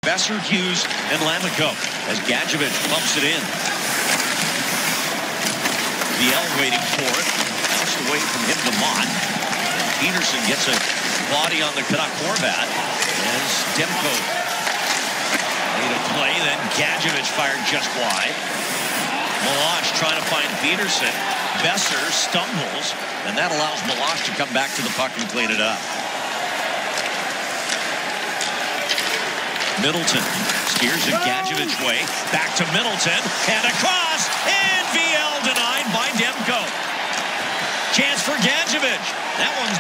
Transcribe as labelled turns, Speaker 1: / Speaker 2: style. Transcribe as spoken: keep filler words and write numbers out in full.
Speaker 1: Boeser, Hughes, and Lammikko as Gadjevich bumps it in. Viel waiting for it. Bounced away from him to Mott. Peterson gets a body on the Canuck Horvat as Demko made a play. Then Gadjevich fired just wide. Melange trying to find Peterson. Boeser stumbles, and that allows Melange to come back to the puck and clean it up. Middleton steers it Gadjevich way. Back to Middleton, and across, and Viel denied by Demko. Chance for Gadjevich. That one's